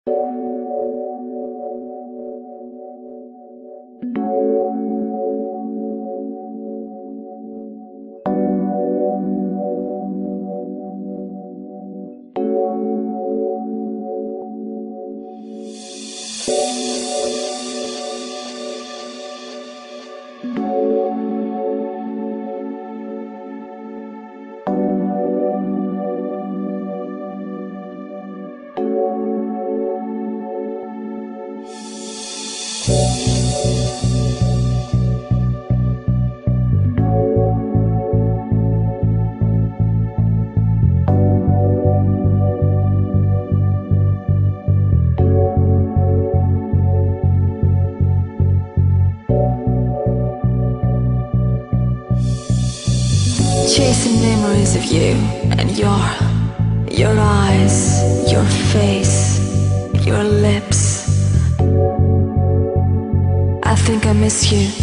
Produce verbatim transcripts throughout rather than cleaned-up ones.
Chasing memories of you and your, your eyes, your face, your lips. I think I miss you.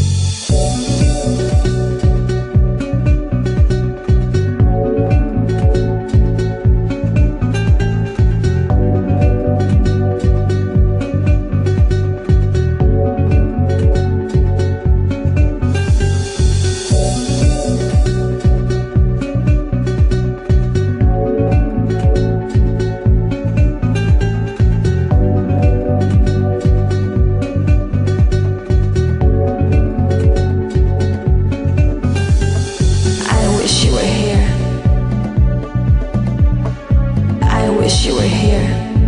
You were here,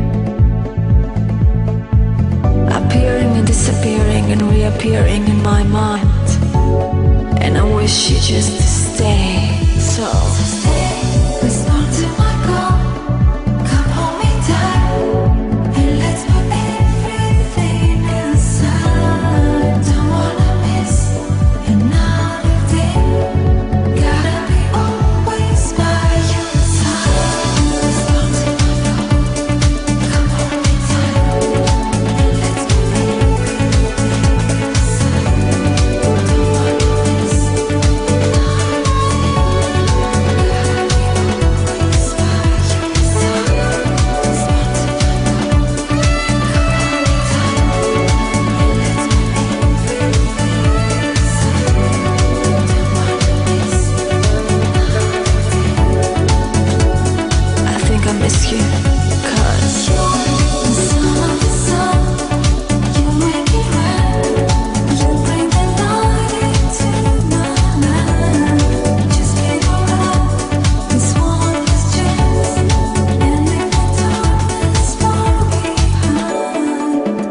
appearing and disappearing and reappearing in my mind, and I wish you just to stay. So, so stay, whisper to my call, come hold me tight, and let's put everything aside. Don't wanna miss another day, gotta be always by your side. Miss you, cause you're the sun of the sun. You make it right. You bring the light into my life. Just give a love, this one is just, and leave the darkness far behind.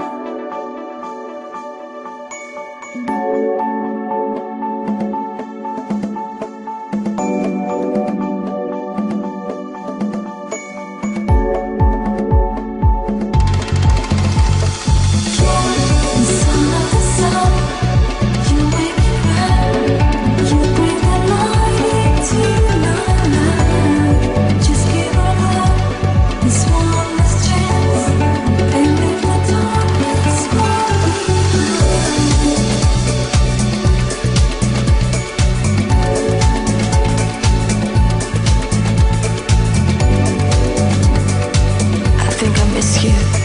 I think I miss you.